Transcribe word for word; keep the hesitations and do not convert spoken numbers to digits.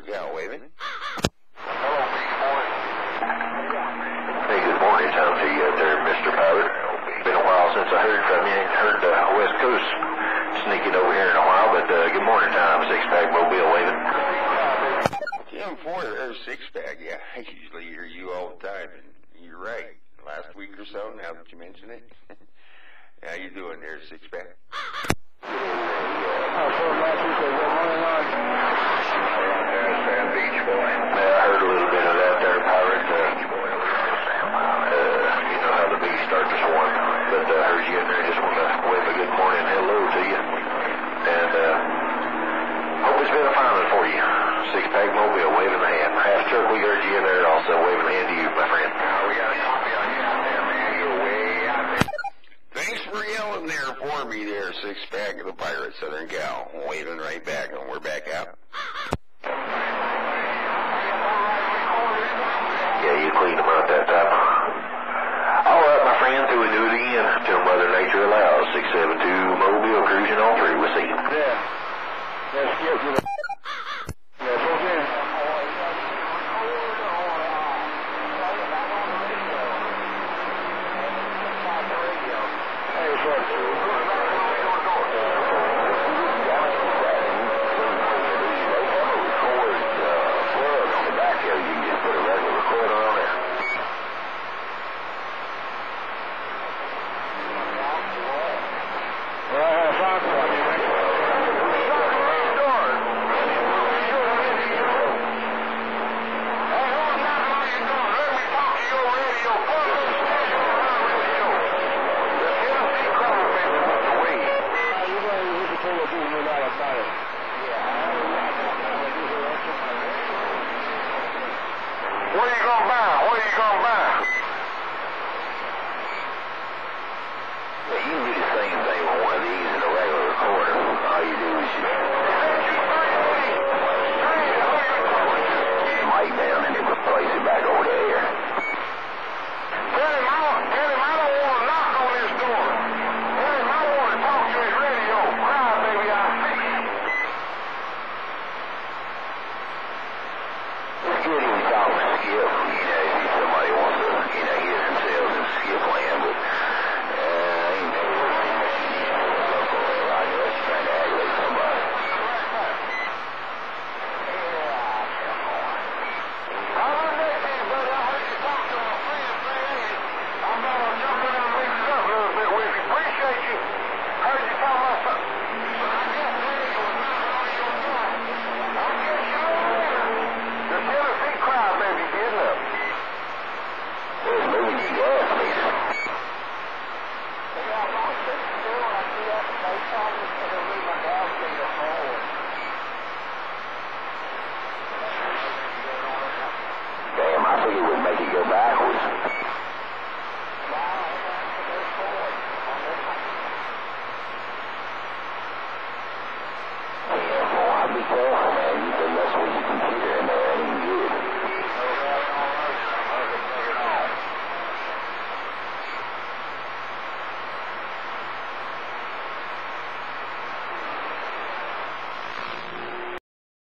gal waving. Hello, BeachBoy. Hey, good morning. Tom to you out there, Mister Pilot. Been a while since I heard from you. Ain't heard the uh, West Coast sneaking over here in a while, but uh, good morning, Tom. Six-pack mobile waving. Jim Ford, there's six-pack. Yeah, I usually hear you all the time, and you're right. Last week or so, now that you mention it. How you doing there, six-pack? Oh, so much. You said, good morning, Lord. BeachBoy. Yeah, I heard a little bit of that there, Pirate. Uh, uh, you know how the bees start to swarm. But I uh, heard you in there. Just want to wave a good morning hello to you. And uh, hope it's been a fine one for you. Six-pack mobile, waving the hand. Half truck, we heard you in there also waving the hand to you, my friend. Now, we got a copy on you out there, man. You're way out there. Thanks for yelling there for me there, six-pack of the Pirate Southern Gal. Waving right back, and we're back out. Yeah, you cleaned them out that time. All right, my friend, till we do it again, till Mother Nature allows. six seven two Mobile, cruising on through. We'll see you. Yeah. That's good. You know. That's okay. Hey, what's up? What are you gonna buy? What are you gonna buy? Yeah, you can do the same thing with one of these in a regular recorder. All you do is you mic down and then replace it back over the air. Tell him I don't, tell him I don't want to knock on his door. Tell him I want to talk to his radio. CryBaby, I see you. It's good if you talk to Skip. You know, if somebody wants to, you know, hear themselves in Skip land, but uh, ain't no local radio. It's trying to aggravate somebody. I don't know, buddy. I heard you talk to my friend, say, hey, I'm going to jump in and mix it up a little bit with you. Appreciate you. Heard you talk about something. But I guess radio was not on your side. I'll get you later. The Tennessee CryBaby getting up. Well, it's moving you gas, please. Yeah, I lost it still. I see that the face on it, so they'll move my gas finger forward. Damn, I think it would make it go backwards.